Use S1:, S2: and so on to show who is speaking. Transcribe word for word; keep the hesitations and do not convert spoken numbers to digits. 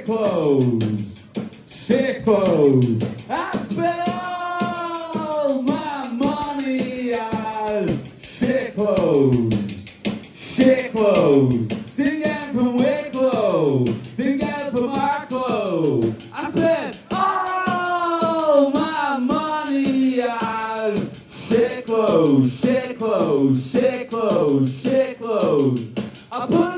S1: clothes, shit clothes. I spent all my money on shit clothes, shit clothes. Didn't get it from Wicklow, didn't get it from Arklow. I spent all my money on shit clothes, shit clothes, shit clothes, shit clothes. I put